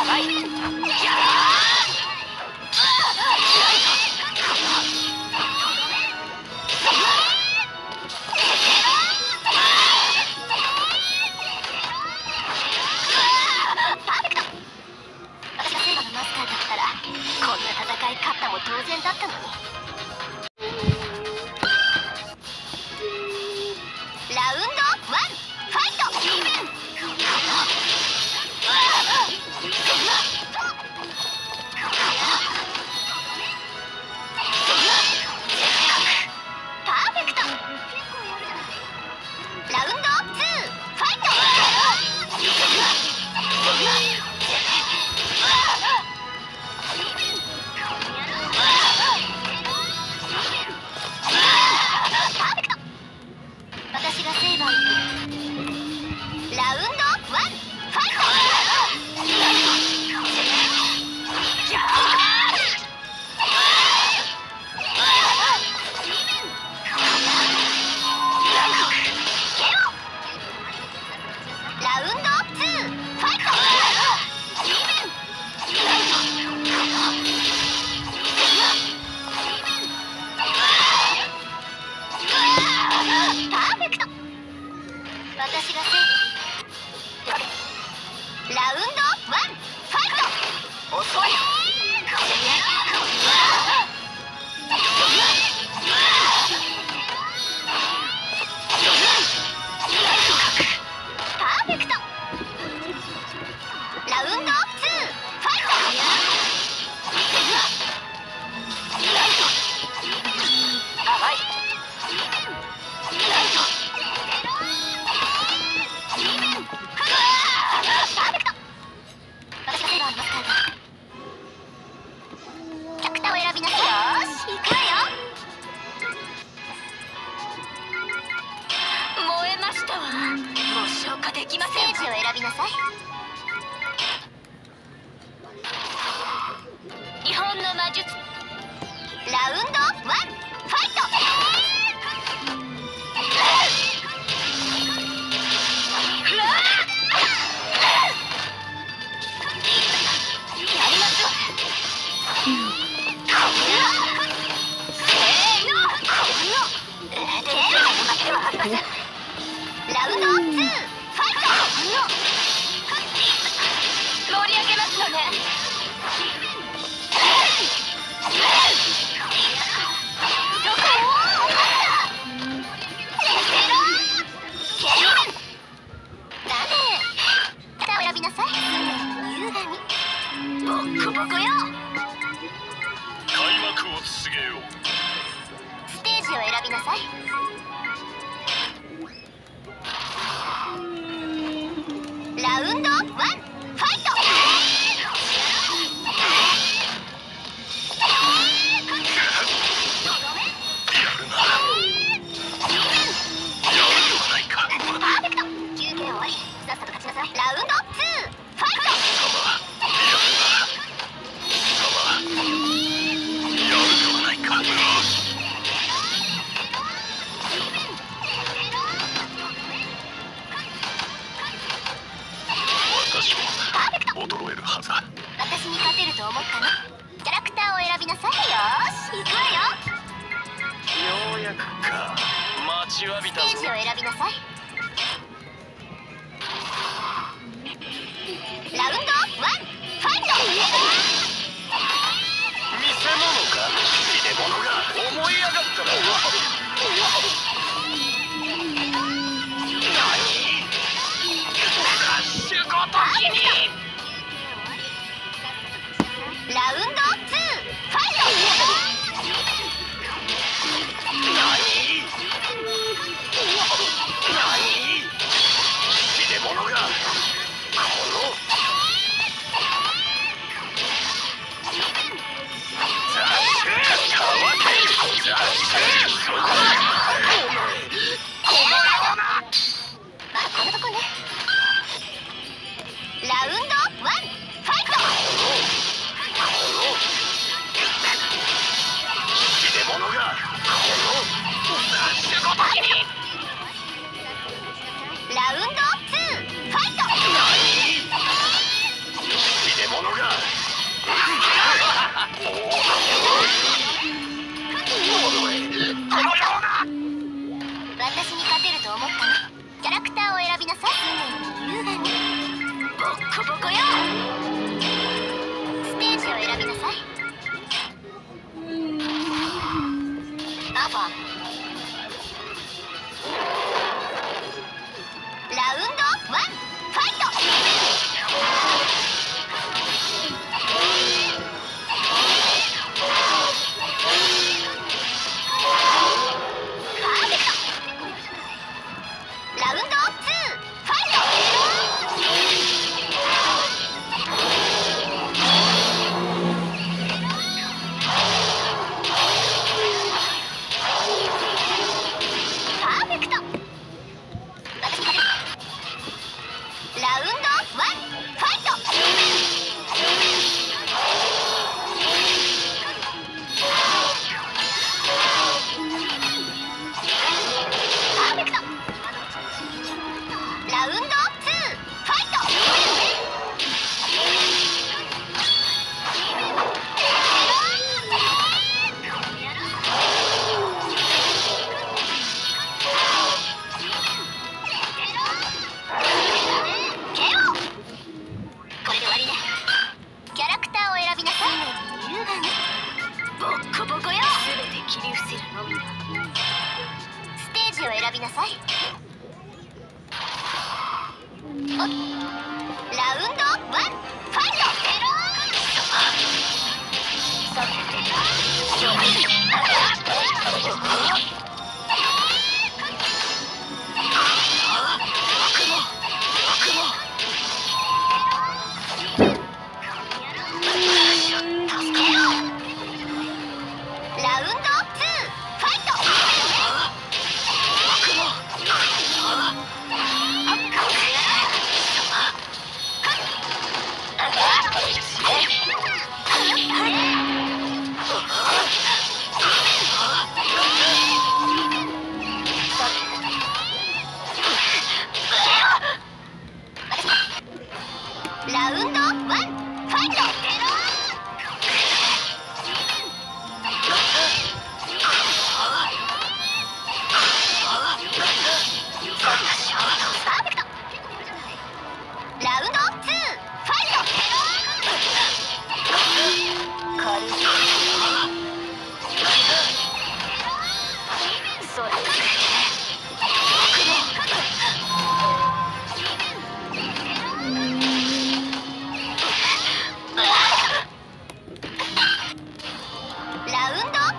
ラウンド2ファイト。 勝てると思ったの。キャラクターを選びなさい。優雅にボッコボコよ。ステージを選びなさい。アファラウンド1ファイト。ラウンド2ファイト。パーフェクト。ラウンド1ファイト。パーフェクト。ラウンド2ファイト。これで終わりね。キャラクターを選びなさい。優雅にボッコボコよ。全て切り伏せるのみだ。ステージを選びなさい。ラウンド1ファイト。ラウンド2ファイト。ラウンド1ファイト。パーフェクト。ラウンド2ファイト。軽い。それ。ラウンド1ファイト。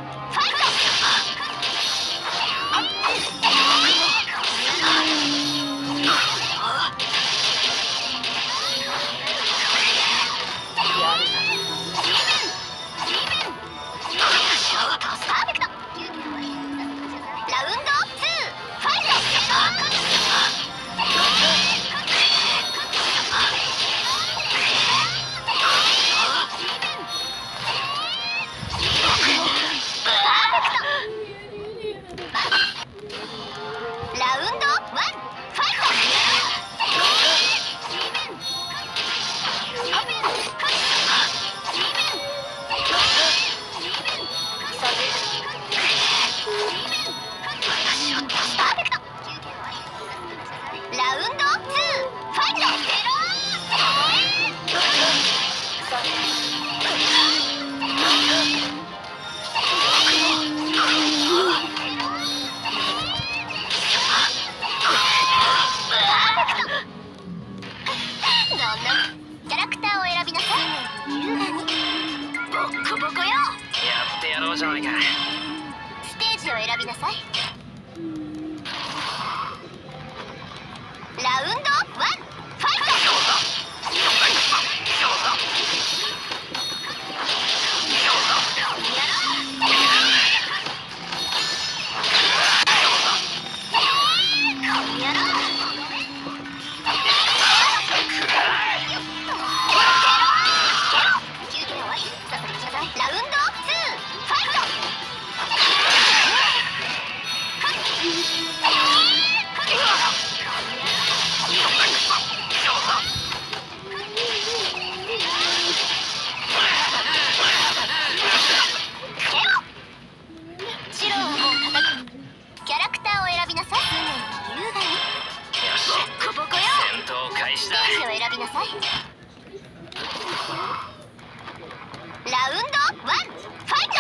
キャラクターを選びなさい。優雅にボッコボコよ。 やってやろうじゃないか。 ステージを選びなさい。ラウンド1ファイト。ラウンド2ファイト。 さい。ラウンドワン、ファイト。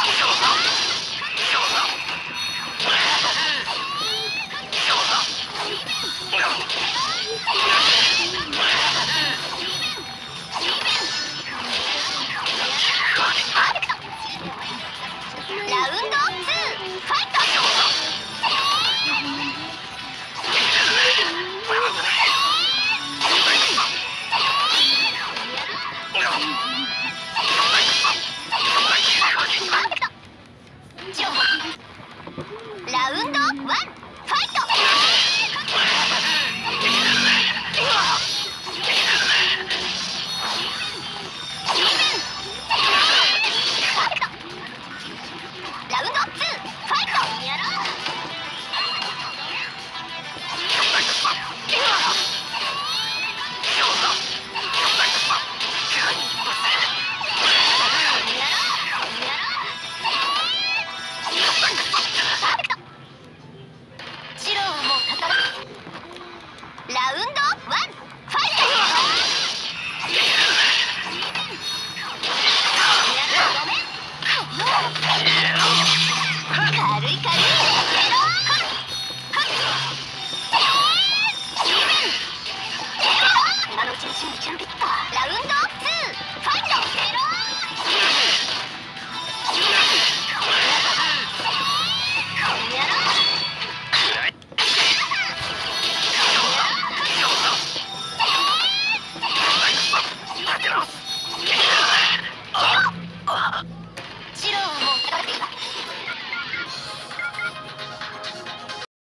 ラウンドツー、ファイト。ラウンドワン、ファイト。ラウンドツー、ファイト。やろう。白はもう戦う。ラウンドワン。